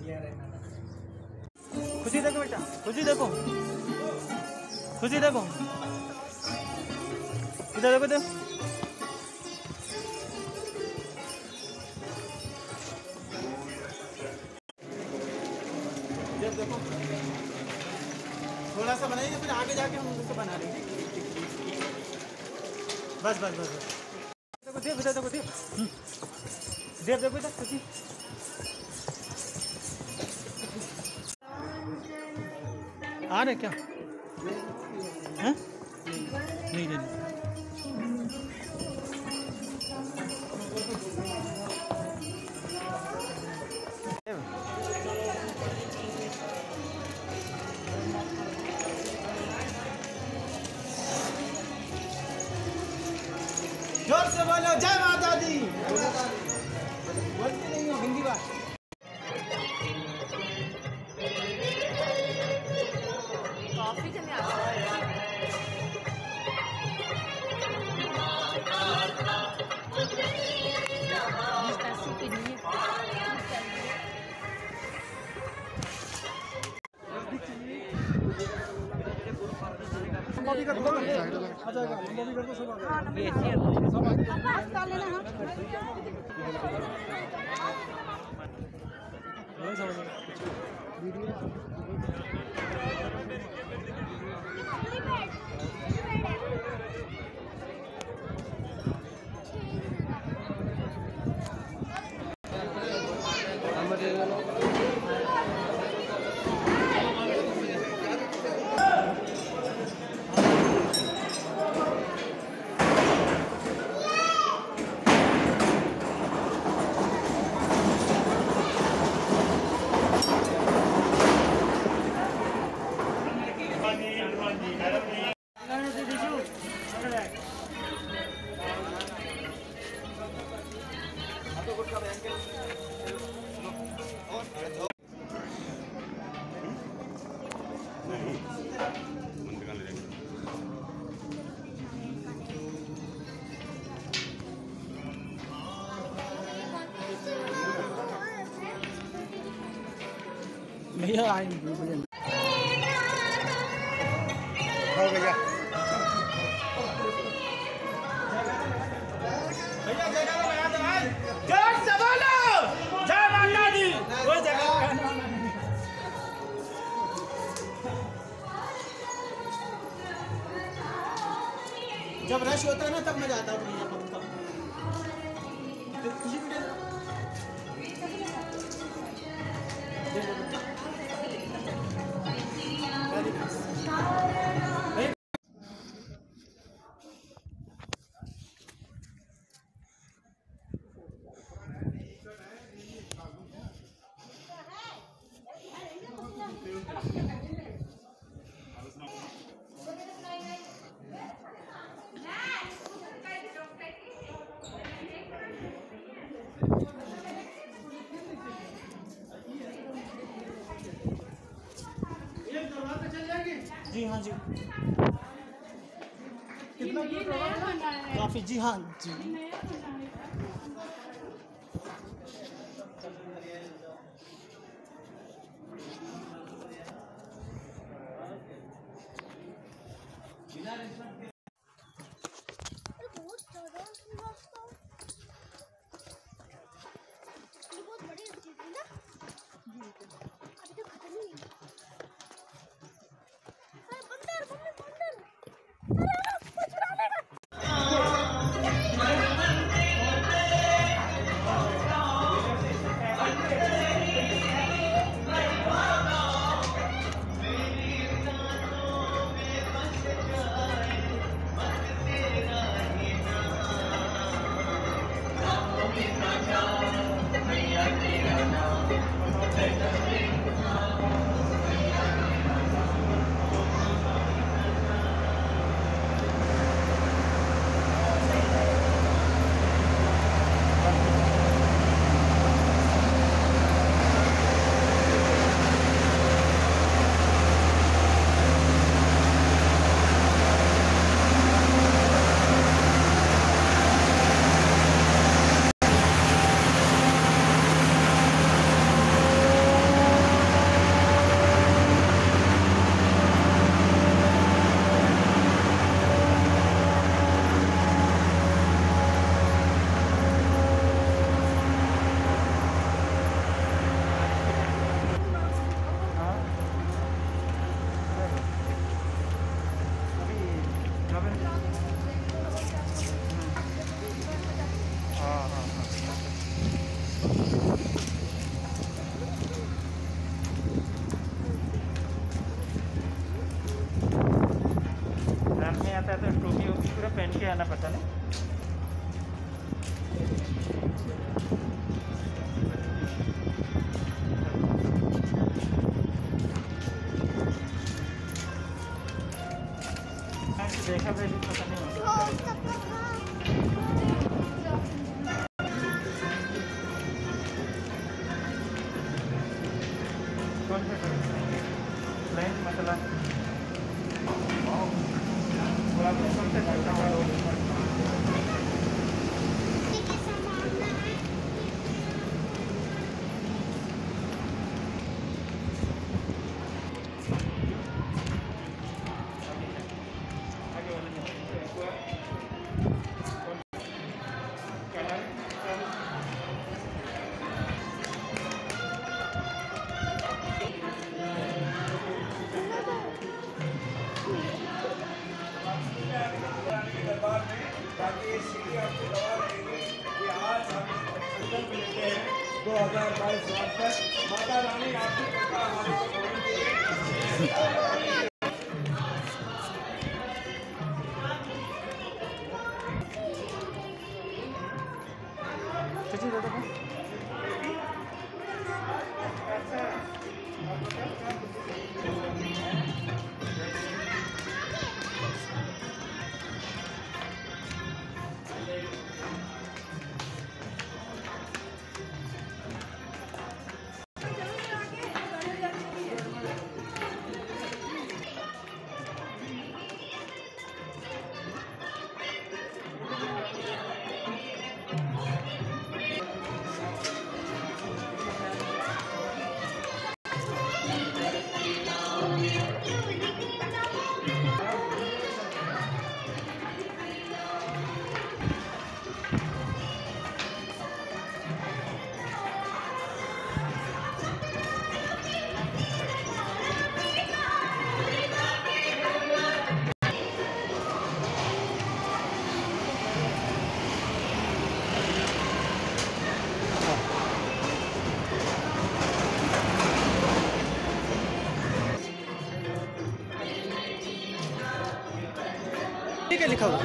खुशी देखो बेटा, खुशी देखो, खुशी देखो, इधर देखो, देखो देखो, थोड़ा सा बनाइए फिर आगे जाके हम उसको बना लेंगे। बस बस बस देखो, देख इधर देखो, देख देख देखो इधर खुशी। आ रहे क्या हैं? नहीं नहीं जोर से बोलो जय माता दी। बोलती नहीं हो हिंदी बात। काफी जने आ लंबा भी कर दो, आ जाएगा, लंबा भी कर दो, सब आ भैया आएंगे भैया। भैया जगह तो बना दो भाई, जोर से बोलो जय माता दी। वो जगह जब रश होता है ना तब मजा आता है भैया को। खुशी भी जी हाँ जी, कितना काफी, जी हाँ जी। प्लेन मसाला ताकि ये सीढ़ी आपको दवा रहेगी कि आज हम संकल्प लेते हैं 2022 वर्ष तक माता रानी आपकी कृपा हमारे ठीक है लिखा हुआ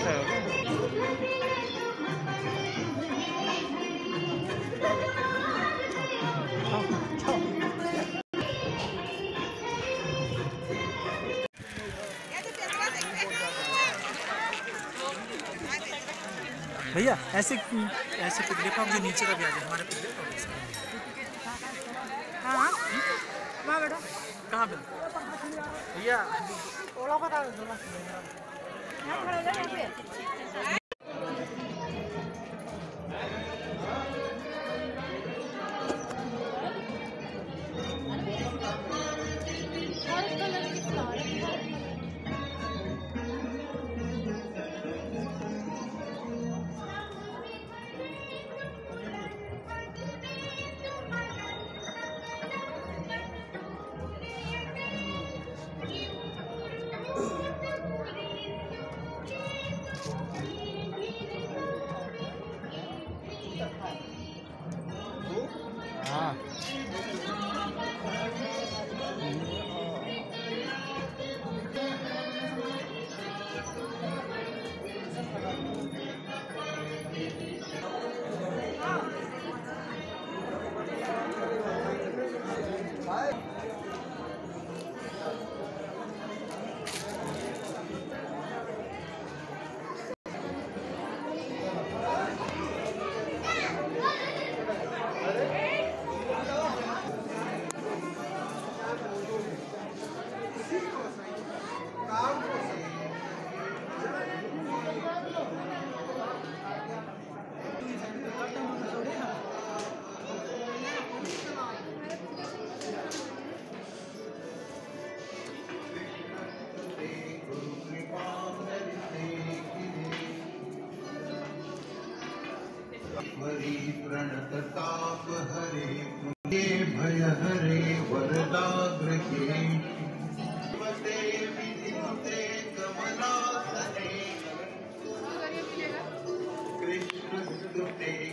भैया ऐसे ऐसे पिक लिखा जो नीचे का भी आ जाए हमारे पिक हाँ कहाँ बेटा कहाँ पे भैया ओला पता प्रणतताप हरे भय हरे वरदाग्रहे विधिते कमलासने कृष्णस्तुते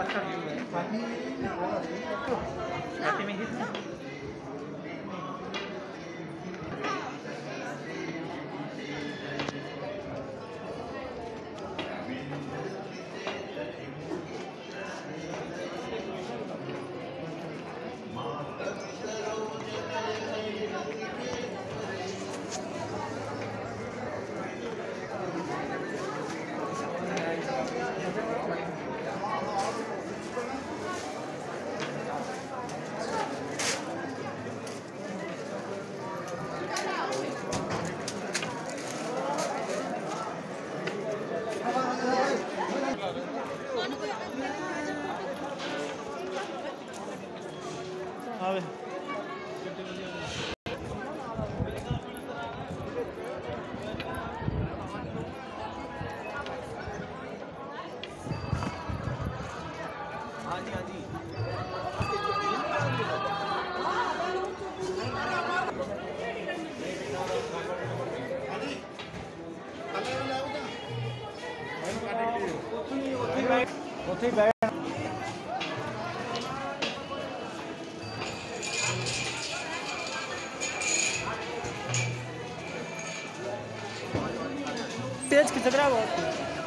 तेज खिसक रहा है बहुत।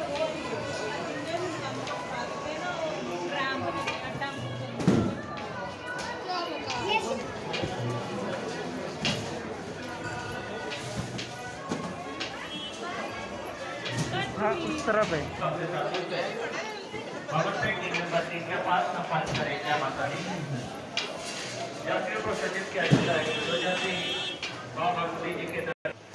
हाँ उस तरफ है। भगवती की मोमबत्ती के पास नफाज करें क्या माता दी यात्रियों को सचेत किया जाता है तो जैसे माँ भगवती जी के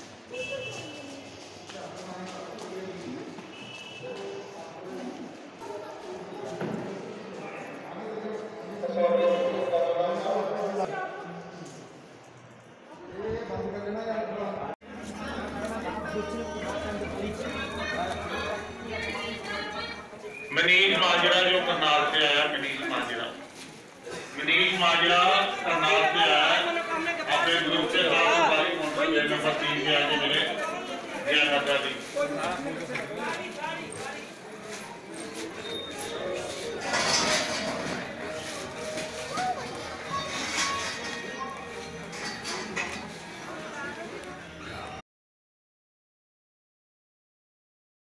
मनीष माजरा जो करनाल से आया। मनीष माजरा करनाल से आया अपने ग्रुप के साथ नंबर 3 से आके मिले जय माता दी।